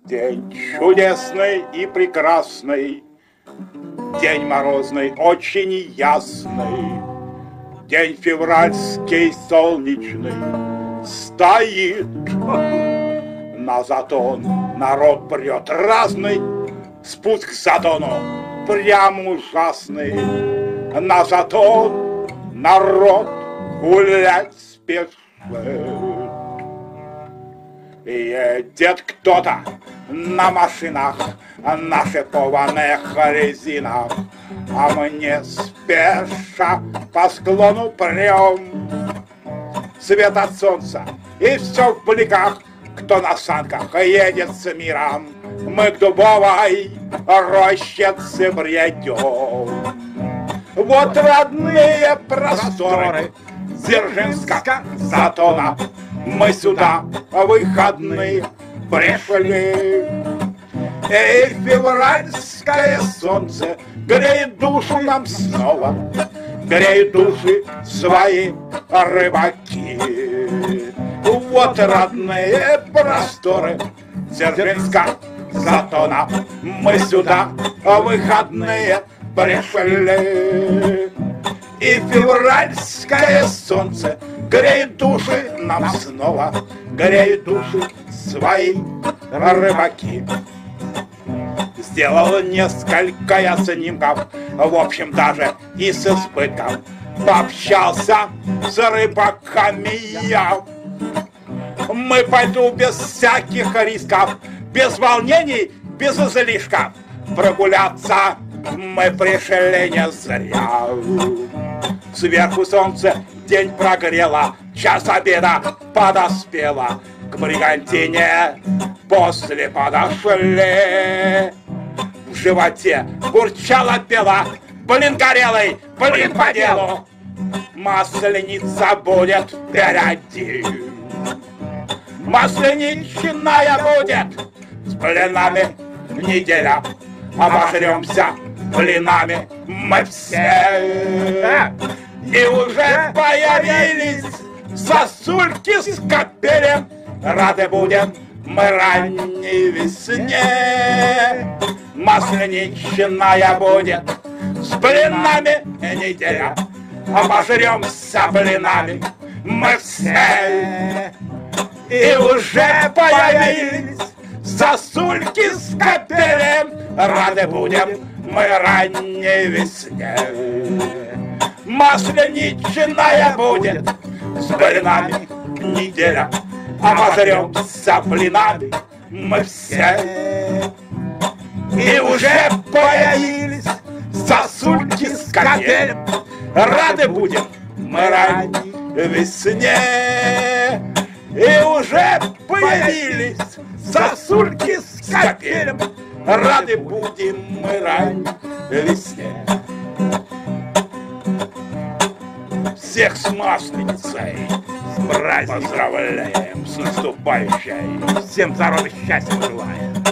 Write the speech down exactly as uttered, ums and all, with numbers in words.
День чудесный и прекрасный, день морозный, очень ясный, день февральский солнечный. Стоит на затон, народ прет разный, спуск к затону прям ужасный. На затон народ гулять спешит. Едет кто-то на машинах, на шипованных резинах, а мы не спеша по склону прям. Свет от солнца и все в бликах, кто на санках едет с миром, мы к дубовой рощице бредем. Вот родные просторы Дзержинска затона, мы сюда выходные пришли. И февральское солнце греет душу нам снова, греют души свои рыбаки. Вот родные просторы Дзержинска затона, мы сюда выходные пришли. И февральское солнце греет души нам снова, греют души свои рыбаки. Сделал несколько я снимков, в общем даже и с избытком. Пообщался с рыбаками я. Мы пойду без всяких рисков, без волнений, без излишков. Прогуляться мы пришли не зря. Сверху солнце день прогрело, час обеда подоспело. К бригантине после подошли. В животе бурчала пела, блин горелый, блин по делу. Масленица будет впереди. Масленичная будет с блинами неделя. Обожремся блинами мы все. И уже появились сосульки с капелем. Рады будем мы ранней весне. Масленичная будет с блинами неделя. Обожремся блинами мы все. И уже появились сосульки с капелем. Рады будем мы ранней весне. Масленичная будет с блинами неделя. Обожремся блинами мы все. И уже появились сосульки с капелем. Рады будем мы ранней весне. И уже появились сосульки с капелем. Рады будем мы ранней весне. Всех с Масленицей с праздником поздравляем, с наступающей. Всем здоровья, счастья желаем.